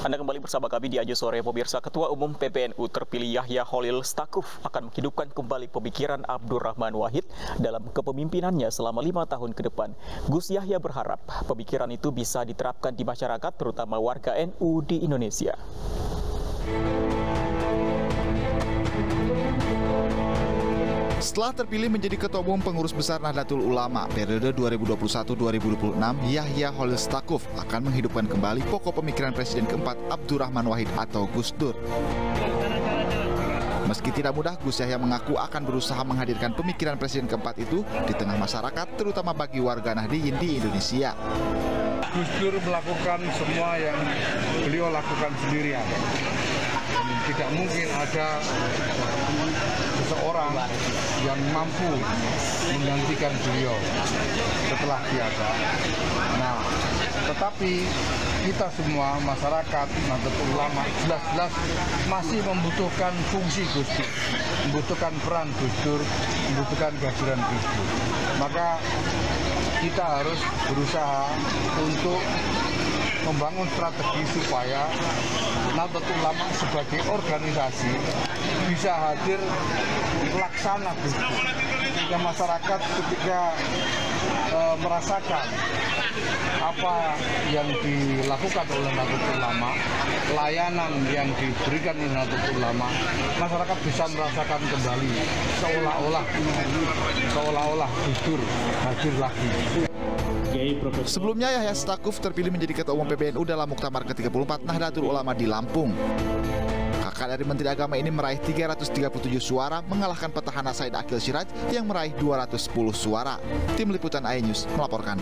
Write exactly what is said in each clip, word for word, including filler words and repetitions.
Anda kembali bersama kami di Aju Sore, pemirsa. Ketua Umum P B N U terpilih Yahya Khalil Stakuf akan menghidupkan kembali pemikiran Abdurrahman Wahid dalam kepemimpinannya selama lima tahun ke depan. Gus Yahya berharap pemikiran itu bisa diterapkan di masyarakat, terutama warga N U di Indonesia. Setelah terpilih menjadi Ketua Umum Pengurus Besar Nahdlatul Ulama periode dua ribu dua puluh satu sampai dua ribu dua puluh enam, Yahya Khalil Stakuf akan menghidupkan kembali pokok pemikiran Presiden keempat Abdurrahman Wahid atau Gus Dur. Meski tidak mudah, Gus Yahya mengaku akan berusaha menghadirkan pemikiran Presiden keempat itu di tengah masyarakat, terutama bagi warga Nahdliyin di Indonesia. Gus Dur melakukan semua yang beliau lakukan sendirian. Tidak mungkin ada seseorang yang mampu menggantikan beliau setelah tiada. Nah, tetapi kita semua masyarakat Nahdlatul Ulama jelas-jelas masih membutuhkan fungsi Gus Dur, membutuhkan peran Gus Dur, membutuhkan kehadiran Gus Dur. Maka kita harus berusaha untuk membangun strategi supaya Nahdlatul Ulama sebagai organisasi bisa hadir pelaksana Gus Dur. Sehingga masyarakat ketika e, merasakan apa yang dilakukan oleh Nahdlatul Ulama, layanan yang diberikan oleh Nahdlatul Ulama, masyarakat bisa merasakan kembali seolah-olah seolah-olah Gus Dur hadir lagi. Sebelumnya Yahya Stakuf terpilih menjadi Ketua Umum P B N U dalam Muktamar ke tiga puluh empat Nahdlatul Ulama di Lampung. Kakak dari Menteri Agama ini meraih tiga ratus tiga puluh tujuh suara, mengalahkan petahana Said Akil Siraj yang meraih dua ratus sepuluh suara. Tim Liputan iNews melaporkan.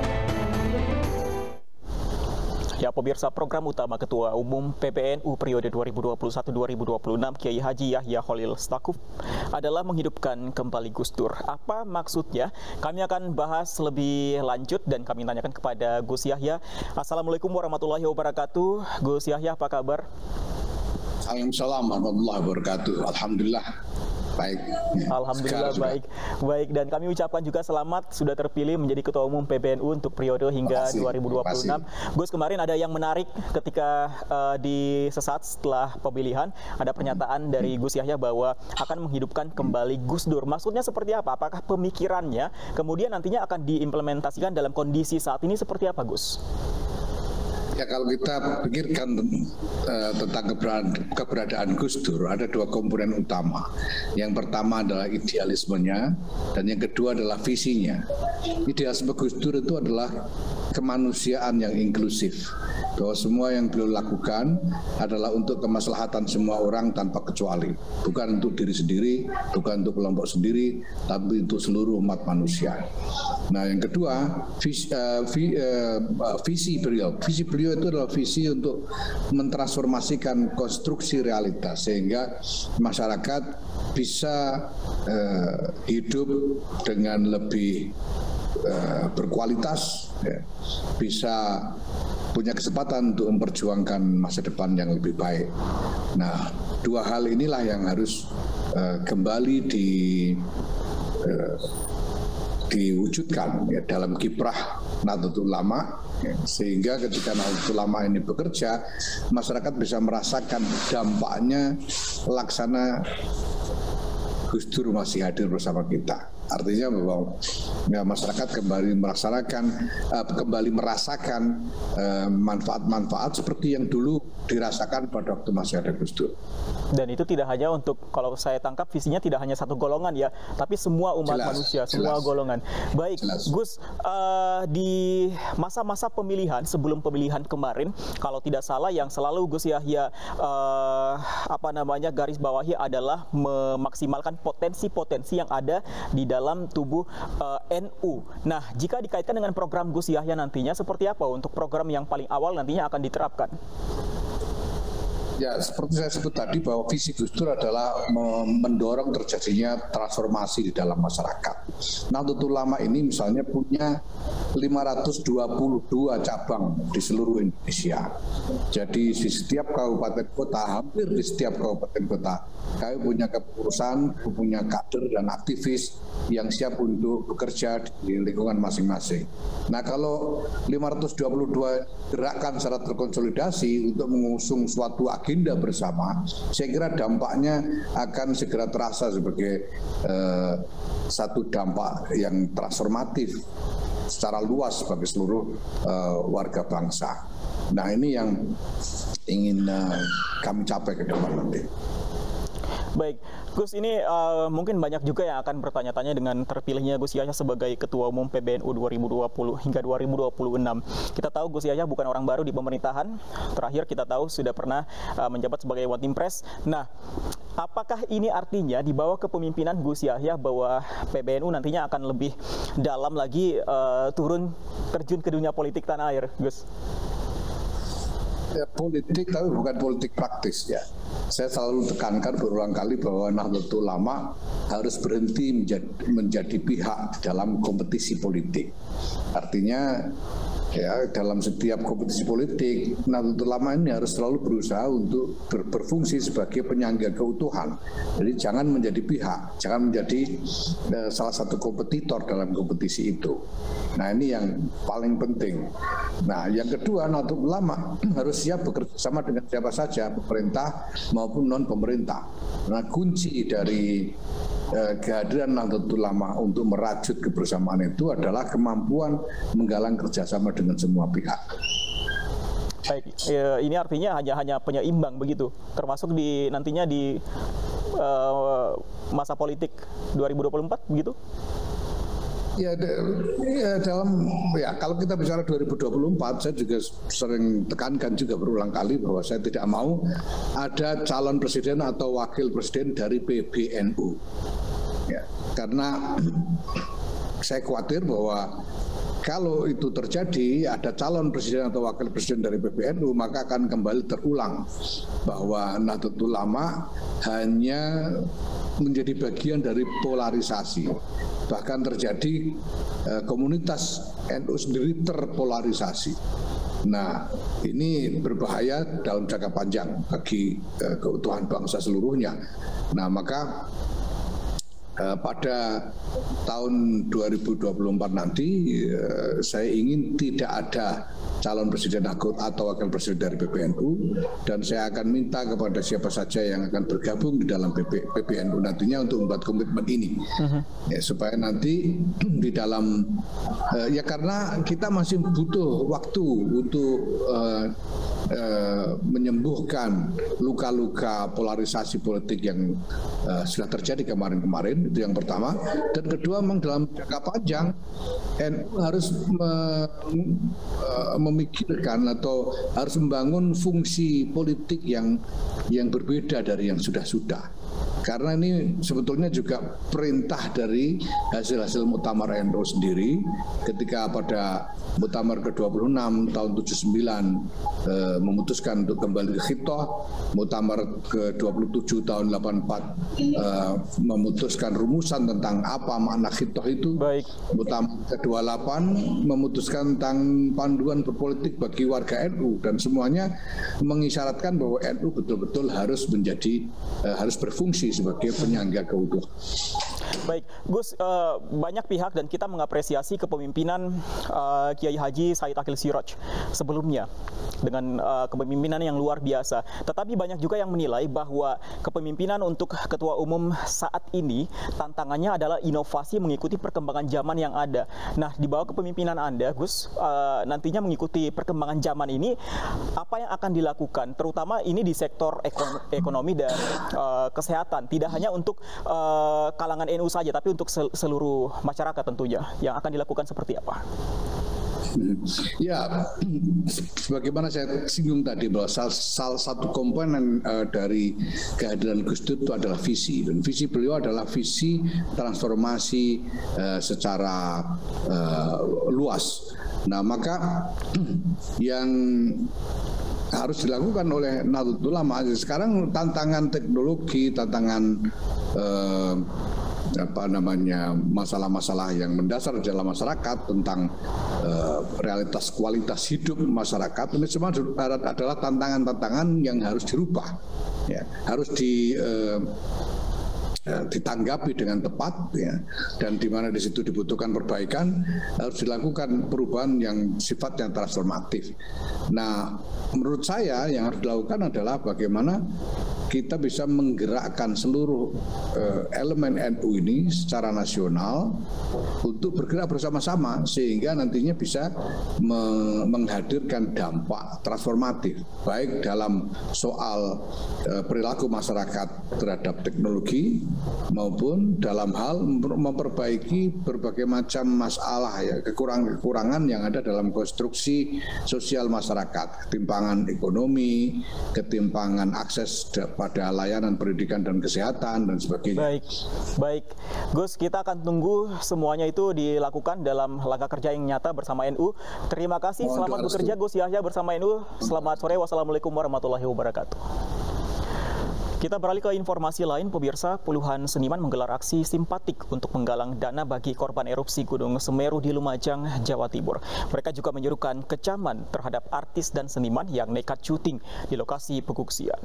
Ya, pemirsa, program utama Ketua Umum P B N U periode dua ribu dua puluh satu sampai dua ribu dua puluh enam Kiai Haji Yahya Khalil Stakuf adalah menghidupkan kembali Gus Dur. Apa maksudnya? Kami akan bahas lebih lanjut dan kami tanyakan kepada Gus Yahya. Assalamualaikum warahmatullahi wabarakatuh. Gus Yahya, apa kabar? Waalaikumsalam warahmatullahi wabarakatuh. Alhamdulillah. Baik. Alhamdulillah baik. Baik, dan kami ucapkan juga selamat sudah terpilih menjadi Ketua Umum P B N U untuk periode hingga dua ribu dua puluh enam. Gus, kemarin ada yang menarik ketika uh, di sesaat setelah pemilihan ada pernyataan dari Gus Yahya bahwa akan menghidupkan kembali Gus Dur. Maksudnya seperti apa? Apakah pemikirannya kemudian nantinya akan diimplementasikan dalam kondisi saat ini seperti apa, Gus? Ya, kalau kita pikirkan uh, tentang keberadaan, keberadaan Gus Dur, ada dua komponen utama. Yang pertama adalah idealismenya, dan yang kedua adalah visinya. Idealisme Gus Dur itu adalah kemanusiaan yang inklusif, bahwa semua yang beliau lakukan adalah untuk kemaslahatan semua orang tanpa kecuali, bukan untuk diri sendiri, bukan untuk kelompok sendiri, tapi untuk seluruh umat manusia. Nah, yang kedua, visi, uh, vi, uh, visi beliau, visi beliau itu adalah visi untuk mentransformasikan konstruksi realitas sehingga masyarakat bisa uh, hidup dengan lebih uh, berkualitas, ya, bisa punya kesempatan untuk memperjuangkan masa depan yang lebih baik. Nah, dua hal inilah yang harus uh, kembali di uh, diwujudkan ya, dalam kiprah Nahdlatul Ulama, ya, sehingga ketika Nahdlatul Ulama ini bekerja, masyarakat bisa merasakan dampaknya laksana Gus Dur masih hadir bersama kita. Artinya bahwa ya, masyarakat kembali merasakan uh, kembali merasakan manfaat-manfaat uh, seperti yang dulu dirasakan pada waktu masih ada Gus Dur. Dan itu tidak hanya untuk, kalau saya tangkap visinya tidak hanya satu golongan ya, tapi semua umat jelas, manusia, jelas. semua golongan. Baik, jelas. Gus, uh, di masa-masa pemilihan, sebelum pemilihan kemarin, kalau tidak salah yang selalu Gus Yahya uh, apa namanya garis bawahi adalah memaksimalkan potensi-potensi yang ada di dalam tubuh uh, N U. Nah, jika dikaitkan dengan program Gus Yahya nantinya, seperti apa untuk program yang paling awal nantinya akan diterapkan? Ya, seperti saya sebut tadi bahwa visi Gus Dur adalah mendorong terjadinya transformasi di dalam masyarakat. Nahdlatul Ulama ini misalnya punya lima ratus dua puluh dua cabang di seluruh Indonesia. Jadi di setiap kabupaten kota, hampir di setiap kabupaten kota, kami punya kepengurusan, punya kader dan aktivis yang siap untuk bekerja di lingkungan masing-masing. Nah, kalau lima ratus dua puluh dua gerakan secara terkonsolidasi untuk mengusung suatu agenda bersama, saya kira dampaknya akan segera terasa sebagai eh, satu dampak yang transformatif secara luas bagi seluruh uh, warga bangsa. Nah, ini yang ingin uh, kami capai ke depan nanti. Baik, Gus, ini uh, mungkin banyak juga yang akan bertanya-tanya dengan terpilihnya Gus Yahya sebagai Ketua Umum P B N U dua ribu dua puluh hingga dua ribu dua puluh enam. Kita tahu Gus Yahya bukan orang baru di pemerintahan. Terakhir kita tahu sudah pernah uh, menjabat sebagai Watim-Pres. Nah, apakah ini artinya di bawah kepemimpinan Gus Yahya bahwa P B N U nantinya akan lebih dalam lagi uh, turun terjun ke dunia politik tanah air, Gus? Ya, politik tapi bukan politik praktis ya. Saya selalu tekankan berulang kali bahwa Nahdlatul Ulama harus berhenti menjadi, menjadi pihak dalam kompetisi politik. Artinya ya dalam setiap kompetisi politik Nahdlatul Ulama ini harus selalu berusaha untuk ber, berfungsi sebagai penyangga keutuhan. Jadi jangan menjadi pihak, jangan menjadi eh, salah satu kompetitor dalam kompetisi itu. Nah, ini yang paling penting. Nah, yang kedua, Nahdlatul Ulama harus siap bekerja sama dengan siapa saja, pemerintah maupun non pemerintah. Nah, kunci dari eh, kehadiran Nahdlatul Ulama untuk merajut kebersamaan itu adalah kemampuan menggalang kerjasama dengan semua pihak. Baik, ya, ini artinya hanya hanya penyeimbang begitu, termasuk di nantinya di uh, masa politik dua ribu dua puluh empat begitu. Ya, ya dalam ya kalau kita bicara dua ribu dua puluh empat, saya juga sering tekankan juga berulang kali bahwa saya tidak mau ada calon presiden atau wakil presiden dari P B N U. Ya, karena saya khawatir bahwa kalau itu terjadi, ada calon presiden atau wakil presiden dari P B N U, maka akan kembali terulang bahwa Nahdlatul Ulama hanya menjadi bagian dari polarisasi. Bahkan terjadi eh, komunitas N U sendiri terpolarisasi. Nah, ini berbahaya dalam jangka panjang bagi eh, keutuhan bangsa seluruhnya. Nah, maka Uh, pada tahun dua ribu dua puluh empat nanti uh, saya ingin tidak ada calon presiden atau wakil presiden dari P B N U, dan saya akan minta kepada siapa saja yang akan bergabung di dalam P B N U nantinya untuk membuat komitmen ini, uh-huh. ya, supaya nanti di dalam uh, ya karena kita masih butuh waktu untuk uh, uh, menyembuhkan luka-luka polarisasi politik yang uh, sudah terjadi kemarin-kemarin. Itu yang pertama. Dan kedua, memang dalam jangka panjang N U harus me, uh, memikirkan atau harus membangun fungsi politik yang yang berbeda dari yang sudah-sudah. Karena ini sebetulnya juga perintah dari hasil-hasil Muktamar N U sendiri ketika pada Muktamar ke dua puluh enam tahun tujuh puluh sembilan eh, memutuskan untuk kembali ke Khittah, Muktamar ke dua puluh tujuh tahun delapan puluh empat eh, memutuskan rumusan tentang apa makna Khittah itu. Baik. Muktamar ke dua puluh delapan memutuskan tentang panduan berpolitik bagi warga N U, dan semuanya mengisyaratkan bahwa N U betul-betul harus menjadi eh, harus berfungsi sebagai penyangga keutuhan. Baik, Gus, uh, banyak pihak dan kita mengapresiasi kepemimpinan uh, Kiai Haji Said Akil Siraj sebelumnya dengan uh, kepemimpinan yang luar biasa. Tetapi banyak juga yang menilai bahwa kepemimpinan untuk Ketua Umum saat ini tantangannya adalah inovasi mengikuti perkembangan zaman yang ada. Nah, di bawah kepemimpinan Anda, Gus, uh, nantinya mengikuti perkembangan zaman ini, apa yang akan dilakukan? Terutama ini di sektor ekon ekonomi dan uh, kesehatan. Tidak hanya untuk uh, kalangan N U saja, tapi untuk seluruh masyarakat tentunya. Yang akan dilakukan seperti apa? Ya, sebagaimana saya singgung tadi bahwa salah, salah satu komponen uh, dari kehadiran Gus Dur itu adalah visi, dan visi beliau adalah visi transformasi uh, secara uh, luas. Nah, maka yang harus dilakukan oleh Nahdlatul Ulama. Sekarang tantangan teknologi, tantangan eh, apa namanya masalah-masalah yang mendasar dalam masyarakat tentang uh, realitas kualitas hidup masyarakat, ini semua adalah tantangan-tantangan yang harus dirubah, ya, harus di uh, ditanggapi dengan tepat, ya, dan di mana di situ dibutuhkan perbaikan, harus dilakukan perubahan yang sifatnya transformatif. Nah, menurut saya yang harus dilakukan adalah bagaimana kita bisa menggerakkan seluruh uh, elemen N U ini secara nasional untuk bergerak bersama-sama sehingga nantinya bisa me menghadirkan dampak transformatif baik dalam soal uh, perilaku masyarakat terhadap teknologi maupun dalam hal memperbaiki berbagai macam masalah, ya, kekurangan-kekurangan yang ada dalam konstruksi sosial masyarakat, ketimpangan ekonomi, ketimpangan akses pada layanan pendidikan dan kesehatan dan sebagainya. Baik, baik, Gus, kita akan tunggu semuanya itu dilakukan dalam langkah kerja yang nyata bersama N U. Terima kasih, mohon selamat bekerja Gus Yahya bersama N U. Selamat sore, wassalamualaikum warahmatullahi wabarakatuh. Kita beralih ke informasi lain, pemirsa. Puluhan seniman menggelar aksi simpatik untuk menggalang dana bagi korban erupsi Gunung Semeru di Lumajang, Jawa Timur. Mereka juga menyerukan kecaman terhadap artis dan seniman yang nekat syuting di lokasi pengungsian.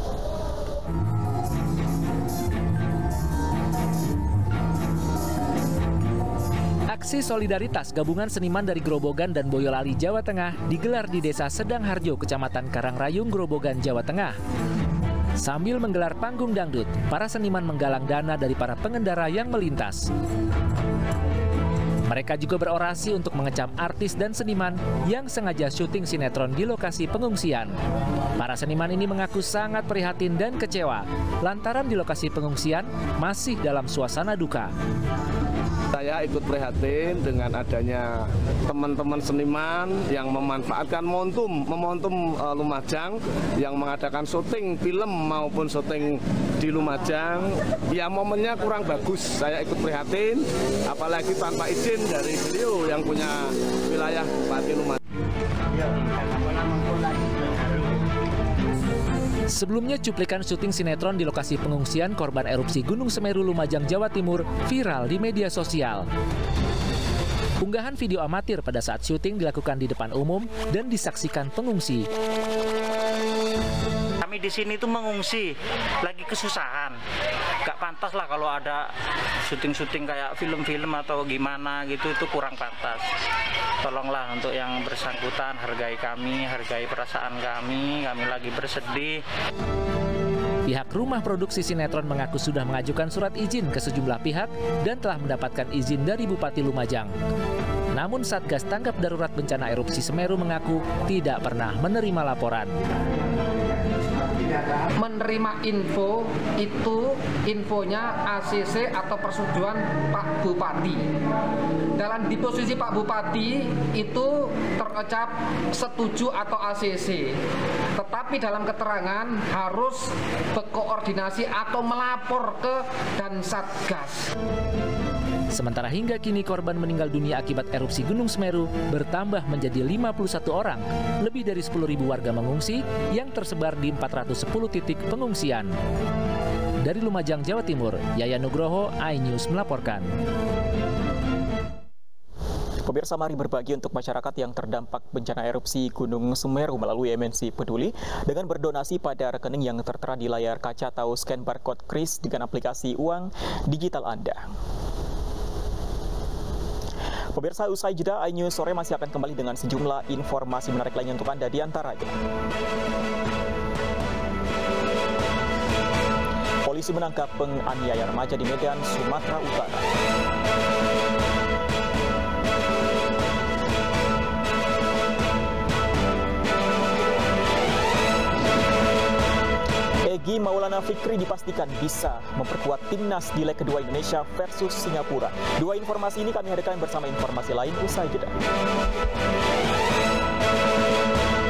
Aksi solidaritas gabungan seniman dari Grobogan dan Boyolali, Jawa Tengah digelar di Desa Sedang Harjo, Kecamatan Karangrayung, Grobogan, Jawa Tengah. Sambil menggelar panggung dangdut, para seniman menggalang dana dari para pengendara yang melintas. Mereka juga berorasi untuk mengecam artis dan seniman yang sengaja syuting sinetron di lokasi pengungsian. Para seniman ini mengaku sangat prihatin dan kecewa lantaran di lokasi pengungsian masih dalam suasana duka. Saya ikut prihatin dengan adanya teman-teman seniman yang memanfaatkan momentum, momentum uh, Lumajang yang mengadakan syuting film maupun syuting di Lumajang. Ya, momennya kurang bagus. Saya ikut prihatin, apalagi tanpa izin dari beliau yang punya wilayah Bupati Lumajang. Sebelumnya cuplikan syuting sinetron di lokasi pengungsian korban erupsi Gunung Semeru Lumajang, Jawa Timur viral di media sosial. Unggahan video amatir pada saat syuting dilakukan di depan umum dan disaksikan pengungsi. Kami di sini tuh mengungsi, lagi kesusahan. Gak pantas lah kalau ada syuting-syuting kayak film-film atau gimana gitu, itu kurang pantas. Tolonglah untuk yang bersangkutan, hargai kami, hargai perasaan kami, kami lagi bersedih. Pihak rumah produksi sinetron mengaku sudah mengajukan surat izin ke sejumlah pihak dan telah mendapatkan izin dari Bupati Lumajang. Namun Satgas Tanggap Darurat Bencana Erupsi Semeru mengaku tidak pernah menerima laporan. Menerima info itu infonya A C C atau persetujuan Pak Bupati. Dalam di posisi Pak Bupati itu terucap setuju atau A C C. Tetapi dalam keterangan harus berkoordinasi atau melapor ke dan Satgas. Sementara hingga kini korban meninggal dunia akibat erupsi Gunung Semeru bertambah menjadi lima puluh satu orang. Lebih dari sepuluh ribu warga mengungsi yang tersebar di empat ratus sepuluh titik pengungsian. Dari Lumajang, Jawa Timur, Yaya Nugroho, iNews melaporkan. Pemirsa, mari berbagi untuk masyarakat yang terdampak bencana erupsi Gunung Semeru melalui M N C Peduli dengan berdonasi pada rekening yang tertera di layar kaca atau scan barcode kris dengan aplikasi uang digital Anda. Pemirsa, usai jeda, iNews Sore masih akan kembali dengan sejumlah informasi menarik lainnya untuk Anda, di antaranya. Polisi menangkap penganiaya remaja di Medan, Sumatera Utara. Egy Maulana Fikri dipastikan bisa memperkuat timnas di leg kedua Indonesia versus Singapura. Dua informasi ini kami hadirkan bersama informasi lain usai jeda.